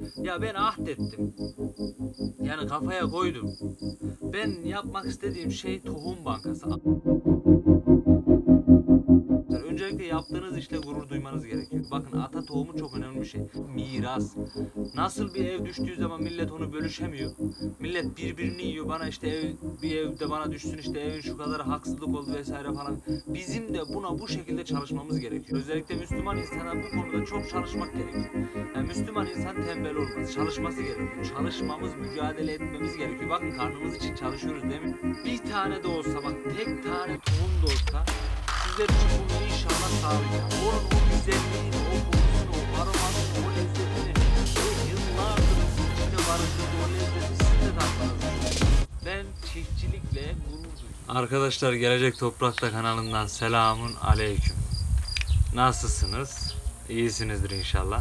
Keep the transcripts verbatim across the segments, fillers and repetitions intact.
Ya ben ahdettim. Yani kafaya koydum. Ben yapmak istediğim şey tohum bankası. Öncelikle yaptığınız işle gurur duymanız gerekiyor. Bakın ata tohumu çok önemli bir şey. Miras. Nasıl bir ev düştüğü zaman millet onu bölüşemiyor. Millet birbirini yiyor. Bana işte ev, bir evde bana düşsün işte evin şu kadar haksızlık oldu vesaire falan. Bizim de buna bu şekilde çalışmamız gerekiyor. Özellikle Müslüman insana bu konuda çok çalışmak gerekiyor. Yani Müslüman insan tembel olmaz. Çalışması gerekiyor. Çalışmamız, mücadele etmemiz gerekiyor. Bakın karnımız için çalışıyoruz değil mi? Bir tane de olsa bak tek tane tohum da olsa sizler için bunu inşallah sağlayacağım. Onun o güzelliğini, o kokusunu, o aromasını, o lezzetini ve yıllardır sizde barındırdığı o lezzeti siz de tatmanız. Ben çiftçilikle gurur duyuyorum. Arkadaşlar Gelecek Toprak'ta kanalından selamun aleyküm. Nasılsınız? İyisinizdir inşallah.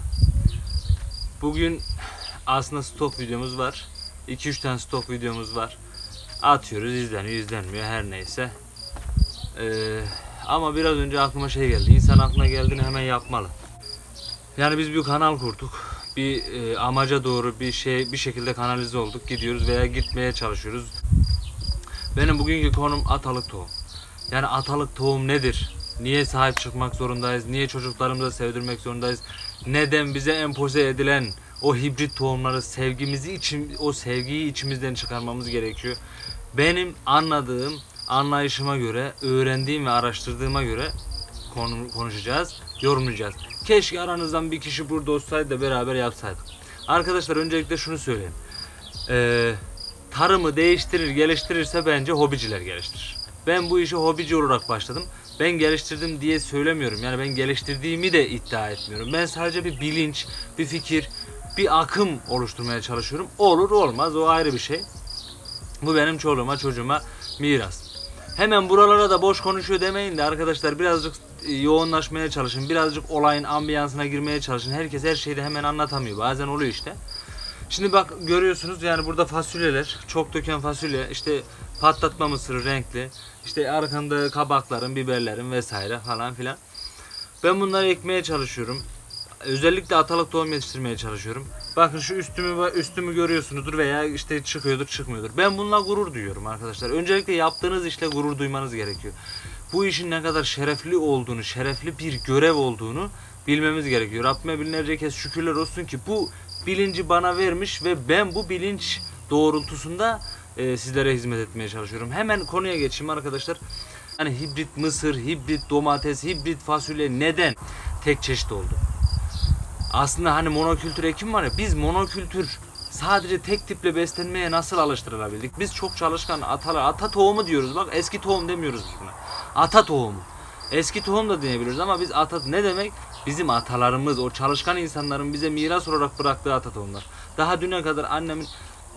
Bugün aslında stok videomuz var. iki üç tane stok videomuz var. Atıyoruz, izleniyor, izlenmiyor her neyse. Ee, ama biraz önce aklıma şey geldi. İnsan aklına geldiğini hemen yapmalı. Yani biz bir kanal kurduk. Bir e, amaca doğru bir şey bir şekilde kanalize olduk. Gidiyoruz veya gitmeye çalışıyoruz. Benim bugünkü konum atalık tohum. Yani atalık tohum nedir? Niye sahip çıkmak zorundayız? Niye çocuklarımıza sevdirmek zorundayız? Neden bize empoze edilen o hibrit tohumları sevgimizi için o sevgiyi içimizden çıkarmamız gerekiyor. Benim anladığım, anlayışıma göre, öğrendiğim ve araştırdığıma göre konu, konuşacağız, yorumlayacağız. Keşke aranızdan bir kişi burada olsaydı da beraber yapsaydık. Arkadaşlar öncelikle şunu söyleyeyim. Ee, tarımı değiştirir, geliştirirse bence hobiciler geliştirir. Ben bu işi hobici olarak başladım. Ben geliştirdim diye söylemiyorum. Yani ben geliştirdiğimi de iddia etmiyorum. Ben sadece bir bilinç, bir fikir, bir akım oluşturmaya çalışıyorum. Olur olmaz o ayrı bir şey. Bu benim çoluğuma çocuğuma miras. Hemen buralara da boş konuşuyor demeyin de arkadaşlar birazcık yoğunlaşmaya çalışın. Birazcık olayın ambiyansına girmeye çalışın. Herkes her şeyi de hemen anlatamıyor. Bazen oluyor işte. Şimdi bak görüyorsunuz yani burada fasulyeler, çok döken fasulye, işte patlatma mısırı renkli, işte arkanda kabakların, biberlerin vesaire falan filan. Ben bunları ekmeye çalışıyorum. Özellikle atalık tohum yetiştirmeye çalışıyorum. Bakın şu üstümü üstümü görüyorsunuzdur veya işte çıkıyordur çıkmıyordur. Ben bununla gurur duyuyorum arkadaşlar. Öncelikle yaptığınız işle gurur duymanız gerekiyor. Bu işin ne kadar şerefli olduğunu, şerefli bir görev olduğunu bilmemiz gerekiyor. Rabbime binlerce kez şükürler olsun ki bu bilinci bana vermiş ve ben bu bilinç doğrultusunda e, sizlere hizmet etmeye çalışıyorum. Hemen konuya geçeyim arkadaşlar. Yani hibrit mısır, hibrit domates, hibrit fasulye neden tek çeşit oldu? Aslında hani monokültür ekim var ya, biz monokültür sadece tek tiple beslenmeye nasıl alıştırılabildik? Biz çok çalışkan atalar, ata tohumu diyoruz bak, eski tohum demiyoruz biz buna. Ata tohumu. Eski tohum da diyebiliriz ama biz ata ne demek? Bizim atalarımız, o çalışkan insanların bize miras olarak bıraktığı ata tohumlar. Daha düne kadar annemin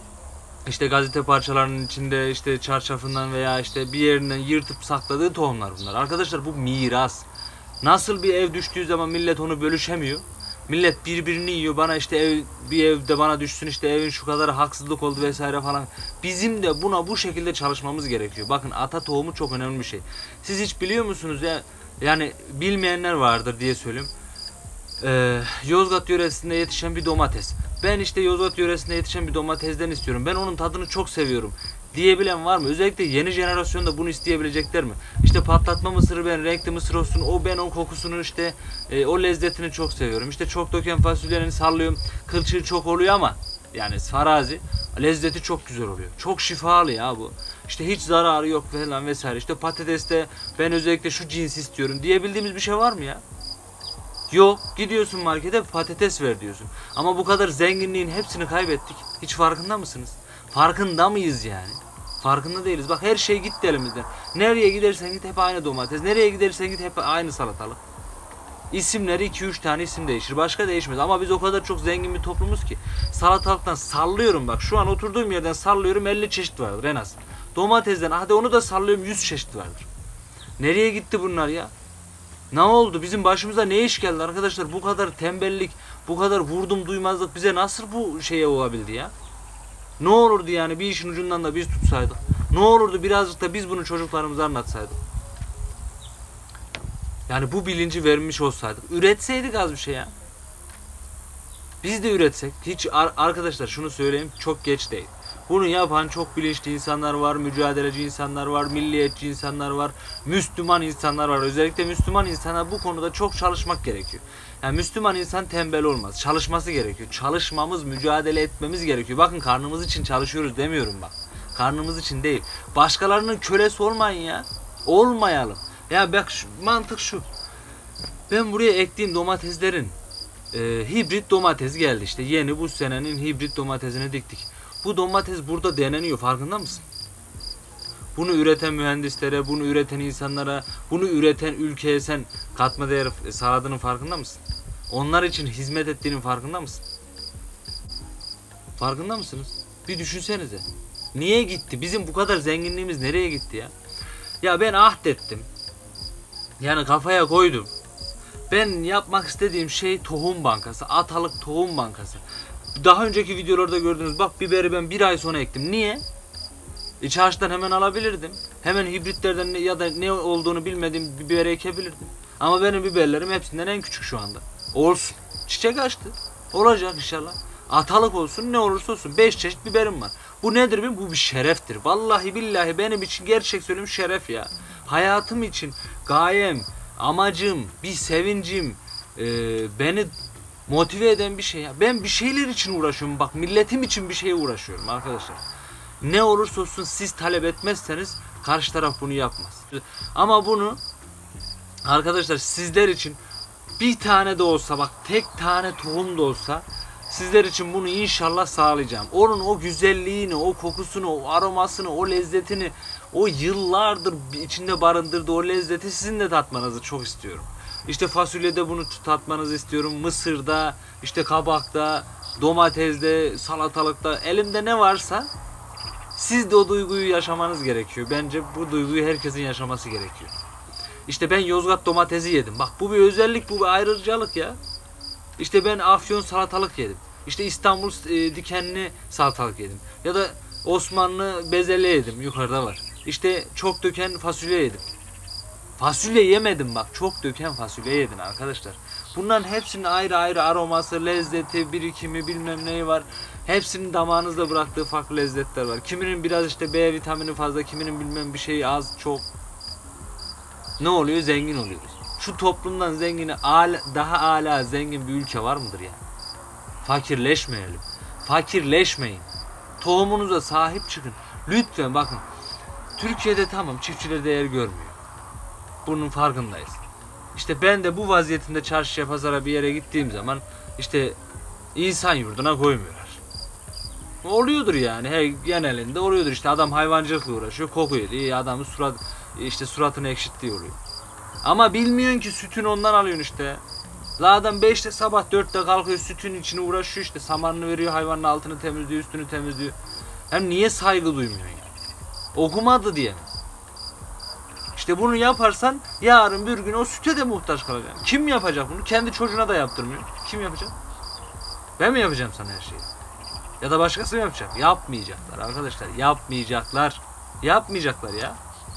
işte gazete parçalarının içinde işte çarşafından veya işte bir yerinden yırtıp sakladığı tohumlar bunlar. Arkadaşlar bu miras. Nasıl bir ev düştüğü zaman millet onu bölüşemiyor. Millet birbirini yiyor. Bana işte ev, bir evde bana düşsün işte evin şu kadar haksızlık oldu vesaire falan. Bizim de buna bu şekilde çalışmamız gerekiyor. Bakın ata tohumu çok önemli bir şey. Siz hiç biliyor musunuz ya? Yani bilmeyenler vardır diye söyleyeyim. Ee, Yozgat yöresinde yetişen bir domates. Ben işte Yozgat yöresinde yetişen bir domatesden istiyorum. Ben onun tadını çok seviyorum diyebilen var mı? Özellikle yeni jenerasyonda bunu isteyebilecekler mi? İşte patlatma mısırı ben, renkli mısır olsun, o ben o kokusunu işte e, o lezzetini çok seviyorum. İşte çok döken fasulyenin sallıyorum, kılçığı çok oluyor ama yani farazi lezzeti çok güzel oluyor. Çok şifalı ya bu. İşte hiç zararı yok falan vesaire. İşte patateste ben özellikle şu cins istiyorum diyebildiğimiz bir şey var mı ya? Yok. Gidiyorsun markete patates ver diyorsun. Ama bu kadar zenginliğin hepsini kaybettik. Hiç farkında mısınız? Farkında mıyız yani? Farkında değiliz. Bak her şey gitti elimizden. Nereye gidersen git hep aynı domates. Nereye gidersen git hep aynı salatalık. İsimleri iki üç tane isim değişir. Başka değişmez. Ama biz o kadar çok zengin bir toplumuz ki. Salatalıktan sallıyorum bak. Şu an oturduğum yerden sallıyorum elli çeşit vardır en az. Domatesden hadi onu da sallıyorum yüz çeşit vardır. Nereye gitti bunlar ya? Ne oldu? Bizim başımıza ne iş geldi arkadaşlar? Bu kadar tembellik, bu kadar vurdum duymazlık bize nasıl bu şeye olabildi ya? Ne olurdu yani bir işin ucundan da biz tutsaydık? Ne olurdu birazcık da biz bunu çocuklarımıza anlatsaydık? Yani bu bilinci vermiş olsaydık. Üretseydik az bir şey ya. Biz de üretsek. Hiç ar arkadaşlar şunu söyleyeyim, çok geç değil. Bunu yapan çok bilinçli insanlar var, mücadeleci insanlar var, milliyetçi insanlar var, Müslüman insanlar var. Özellikle Müslüman insana bu konuda çok çalışmak gerekiyor. Yani Müslüman insan tembel olmaz. Çalışması gerekiyor. Çalışmamız, mücadele etmemiz gerekiyor. Bakın karnımız için çalışıyoruz demiyorum bak. Karnımız için değil. Başkalarının kölesi olmayın ya. Olmayalım. Ya bak şu, mantık şu. Ben buraya ektiğim domateslerin e, hibrit domates geldi işte. Yeni bu senenin hibrit domatesini diktik. Bu domates burada deneniyor, farkında mısın? Bunu üreten mühendislere, bunu üreten insanlara, bunu üreten ülkeye sen katma değer sağladığının farkında mısın? Onlar için hizmet ettiğinin farkında mısın? Farkında mısınız? Bir düşünsenize. Niye gitti? Bizim bu kadar zenginliğimiz nereye gitti ya? Ya ben ahdettim. Yani kafaya koydum. Ben yapmak istediğim şey tohum bankası. Atalık tohum bankası. Daha önceki videolarda gördünüz. Bak biberi ben bir ay sonra ektim. Niye? E çarşıdan hemen alabilirdim. Hemen hibritlerden ya da ne olduğunu bilmediğim biberi ekebilirdim. Ama benim biberlerim hepsinden en küçük şu anda. Olsun. Çiçek açtı. Olacak inşallah. Atalık olsun, ne olursa olsun. Beş çeşit biberim var. Bu nedir benim? Bu bir şereftir. Vallahi billahi benim için, gerçek söylüyorum, şeref ya. Hayatım için gayem, amacım, bir sevincim, e, beni motive eden bir şey ya. Ben bir şeyler için uğraşıyorum. Bak milletim için bir şeye uğraşıyorum arkadaşlar. Ne olursa olsun siz talep etmezseniz karşı taraf bunu yapmaz. Ama bunu arkadaşlar sizler için bir tane de olsa, bak tek tane tohum da olsa sizler için bunu inşallah sağlayacağım. Onun o güzelliğini, o kokusunu, o aromasını, o lezzetini, o yıllardır içinde barındırdığı o lezzeti sizin de tatmanızı çok istiyorum. İşte fasulyede bunu tatmanızı istiyorum. Mısırda, işte kabakta, domatesde, salatalıkta, elimde ne varsa siz de o duyguyu yaşamanız gerekiyor. Bence bu duyguyu herkesin yaşaması gerekiyor. İşte ben Yozgat domatesi yedim. Bak bu bir özellik, bu bir ayrıcalık ya. İşte ben Afyon salatalık yedim. İşte İstanbul e, dikenli salatalık yedim. Ya da Osmanlı bezelye yedim. Yukarıda var. İşte çok döken fasulye yedim. Fasulye yemedim bak. Çok döken fasulye yedin arkadaşlar. Bunların hepsinin ayrı ayrı aroması, lezzeti, birikimi, bilmem neyi var. Hepsinin damağınızda bıraktığı farklı lezzetler var. Kiminin biraz işte B vitamini fazla, kiminin bilmem bir şey az, çok. Ne oluyor? Zengin oluyoruz. Şu toplumdan zengini, daha âlâ zengin bir ülke var mıdır ya? Fakirleşmeyelim. Fakirleşmeyin. Tohumunuza sahip çıkın. Lütfen bakın. Türkiye'de tamam çiftçiler değer görmüyor. Bunun farkındayız. İşte ben de bu vaziyetimde çarşıya, pazara bir yere gittiğim zaman işte insan yurduna koymuyorlar. Oluyordur yani. Her genelinde oluyordur. İşte adam hayvancılıkla uğraşıyor, kokuyor diye adamın surat işte suratını ekşittiği oluyor. Ama bilmiyorsun ki sütünü ondan alıyorsun işte. La adam beşte sabah dörtte kalkıyor, sütün içine uğraşıyor işte, samanını veriyor, hayvanın altını temizliyor, üstünü temizliyor. Hem niye saygı duymuyorsun yani? Okumadı diye mi? İşte bunu yaparsan yarın bir gün o süte de muhtaç kalacaksın. Kim yapacak bunu? Kendi çocuğuna da yaptırmıyor. Kim yapacak? Ben mi yapacağım sana her şeyi? Ya da başkası mı yapacak? Yapmayacaklar arkadaşlar. Yapmayacaklar. Yapmayacaklar ya.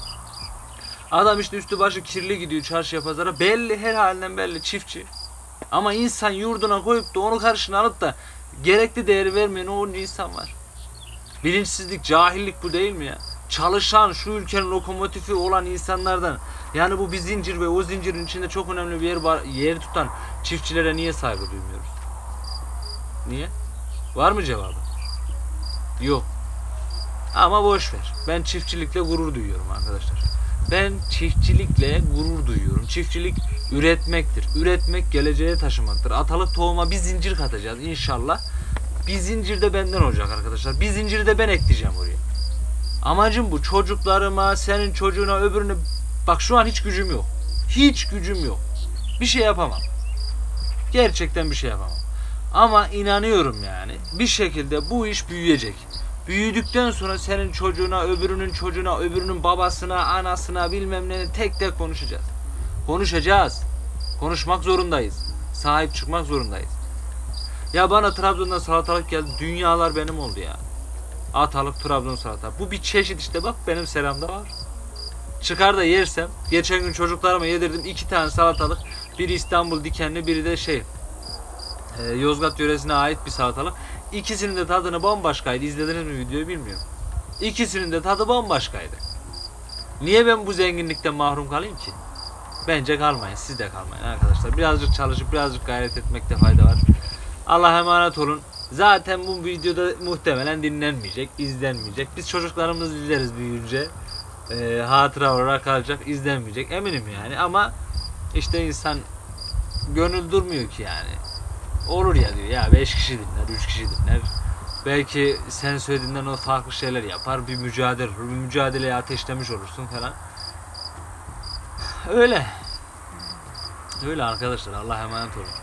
Adam işte üstü başı kirli gidiyor çarşıya, pazara. Belli, her halinden belli, çiftçi. Ama insan yurduna koyup da onu karşına alıp da gerekli değeri vermeyen o insan var. Bilinçsizlik, cahillik bu değil mi ya? Çalışan, şu ülkenin lokomotifi olan insanlardan, yani bu bir zincir ve o zincirin içinde çok önemli bir yer var, yer tutan çiftçilere niye saygı duymuyoruz? Niye? Var mı cevabı? Yok. Ama boş ver. Ben çiftçilikle gurur duyuyorum arkadaşlar. Ben çiftçilikle gurur duyuyorum. Çiftçilik üretmektir. Üretmek geleceğe taşımaktır. Atalık tohuma bir zincir katacağız inşallah. Bir zincir de benden olacak arkadaşlar. Bir zinciri de ben ekleyeceğim oraya. Amacım bu. Çocuklarıma, senin çocuğuna, öbürüne. Bak şu an hiç gücüm yok. Hiç gücüm yok. Bir şey yapamam. Gerçekten bir şey yapamam. Ama inanıyorum yani. Bir şekilde bu iş büyüyecek. Büyüdükten sonra senin çocuğuna, öbürünün çocuğuna, öbürünün babasına, anasına, bilmem ne, tek tek konuşacağız. Konuşacağız. Konuşmak zorundayız. Sahip çıkmak zorundayız. Ya bana Trabzon'dan salatalık geldi. Dünyalar benim oldu ya. Atalık Trabzon salatalık. Bu bir çeşit işte, bak benim seramda var. Çıkar da yersem, geçen gün çocuklarıma yedirdim iki tane salatalık. Biri İstanbul dikenli, biri de şey Ee, Yozgat yöresine ait bir salatalık. İkisinin de tadını bambaşkaydı. İzlediniz mi videoyu bilmiyorum. İkisinin de tadı bambaşkaydı. Niye ben bu zenginlikten mahrum kalayım ki? Bence kalmayın. Siz de kalmayın arkadaşlar. Birazcık çalışıp birazcık gayret etmekte fayda var. Allah'a emanet olun. Zaten bu videoda muhtemelen dinlenmeyecek, izlenmeyecek. Biz çocuklarımız izleriz büyüyünce. Ee, hatıra olarak kalacak, izlenmeyecek. Eminim yani ama işte insan gönül durmuyor ki yani. Olur ya diyor ya beş kişi dinler, üç kişi dinler. Belki sen söylediğinden o farklı şeyler yapar. Bir mücadele olur. Bir mücadeleye ateşlemiş olursun falan. Öyle. Öyle arkadaşlar. Allah'a emanet olun.